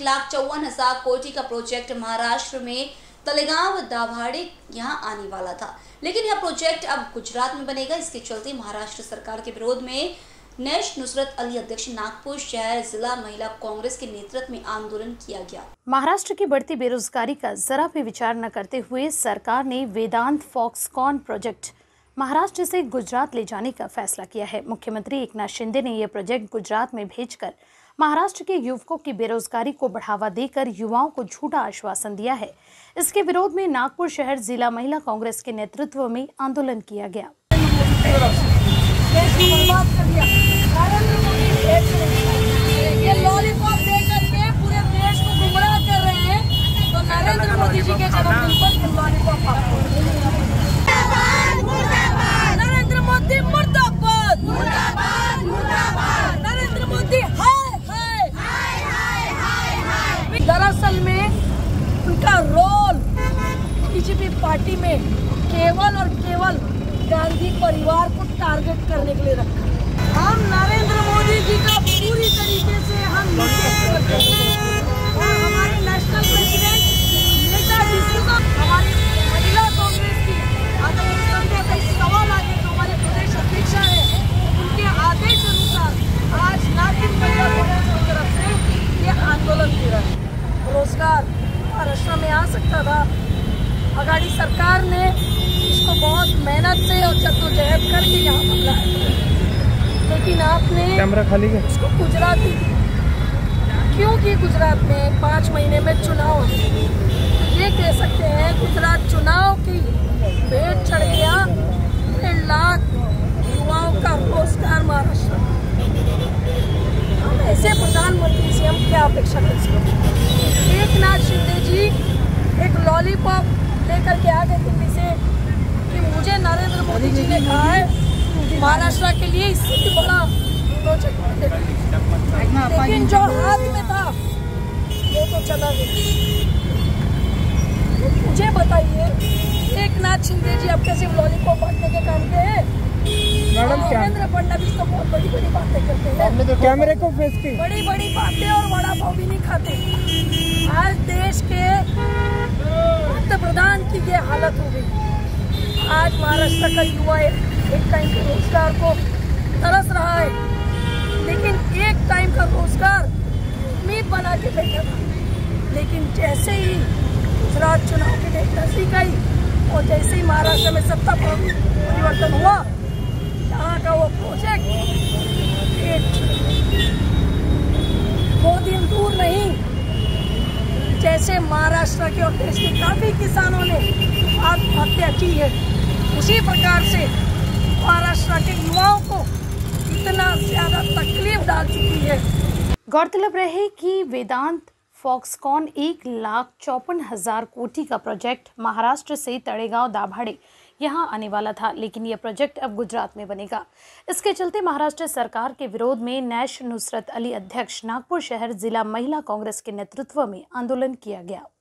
1,54,000 कोटी का प्रोजेक्ट महाराष्ट्र में तलेगांव दाभाडे यहां आने वाला था, लेकिन यह प्रोजेक्ट अब गुजरात में बनेगा। इसके चलते महाराष्ट्र सरकार के विरोध में नैश नुसरत अली अध्यक्ष नागपुर शहर जिला महिला कांग्रेस के नेतृत्व में आंदोलन किया गया। महाराष्ट्र की बढ़ती बेरोजगारी का जरा भी विचार न करते हुए सरकार ने वेदांत फॉक्सकॉन प्रोजेक्ट महाराष्ट्र से गुजरात ले जाने का फैसला किया है। मुख्यमंत्री एकनाथ शिंदे ने यह प्रोजेक्ट गुजरात में भेजकर महाराष्ट्र के युवकों की बेरोजगारी को बढ़ावा देकर युवाओं को झूठा आश्वासन दिया है। इसके विरोध में नागपुर शहर जिला महिला कांग्रेस के नेतृत्व में आंदोलन किया गया। ये लॉलीपॉप देकर के पूरे देश को गुमराह कर रहे हैं, तो नरेंद्र मोदी जी के जन्मदिन पर लॉलीपॉप नरेंद्र मोदी मुर्दाबाद, नरेंद्र मोदी हाय हाय। दरअसल में उनका रोल बीजेपी पार्टी में केवल और केवल गांधी परिवार को टारगेट करने के लिए रखा। हम नरेंद्र मोदी जी का पूरी तरीके से हम निषेध करते हैं और हमारे नेशनल प्रेसिडेंट नेताजी को हमारी महिला कांग्रेस की अगर कई सवाल आगे तो हमारे प्रदेश अध्यक्ष है, उनके आदेश अनुसार आज नागपुर महिला कांग्रेस की तरफ से ये आंदोलन हो रहा है। रोजगार महाराष्ट्र में आ सकता था, अगाड़ी सरकार ने इसको बहुत मेहनत से और जद्दोजहद करके यहाँ पर लाया, लेकिन आपने कैमरा खाली है उसको गुजरात ही, क्योंकि गुजरात में 5 महीने में चुनाव है। ये कह सकते हैं गुजरात चुनाव की भेंट चढ़ गया 1.5 लाख युवाओं का रोजगार महाराष्ट्र। हम ऐसे प्रधानमंत्री से हम क्या अपेक्षा कर सकते हैं? एकनाथ शिंदे जी एक लॉलीपॉप लेकर के आ गए दिल्ली से कि मुझे नरेंद्र मोदी जी ने कहा है महाराष्ट्र के लिए इससे भी बड़ा प्रोजेक्ट, लेकिन जो हाथ में था वो तो चला गया। मुझे बताइए एकनाथ शिंदे जी अब कैसे लॉलीपॉप बांटने के काम के हैं? देवेंद्र फडणवीस तो बहुत बड़ी बड़ी बातें करते हैं, कैमरे को फेस की बड़ी बड़ी बातें और बड़ा भाव भी नहीं खाते। आज देश के पंत प्रधान की ये हालत हो गई। आज महाराष्ट्र का युवा एक टाइम के रोजगार को तरस रहा है, लेकिन एक टाइम का रोजगार उम्मीद बना के बैठा था, लेकिन जैसे ही गुजरात चुनाव की डेट नजदीक आई और जैसे ही महाराष्ट्र में सत्ता परिवर्तन हुआ, यहाँ का वो प्रोजेक्ट 2 दिन दूर नहीं, जैसे महाराष्ट्र के और देश के काफी किसानों ने आत्महत्या की है, उसी प्रकार से महाराष्ट्र के युवाओं को इतना ज्यादा तकलीफ डाल चुकी है। गौरतलब रहे कि वेदांत फॉक्सकॉन 1,54,000 कोटी का प्रोजेक्ट महाराष्ट्र से तलेगांव दाभाडे यहां आने वाला था, लेकिन यह प्रोजेक्ट अब गुजरात में बनेगा। इसके चलते महाराष्ट्र सरकार के विरोध में नैश नुसरत अली अध्यक्ष नागपुर शहर जिला महिला कांग्रेस के नेतृत्व में आंदोलन किया गया।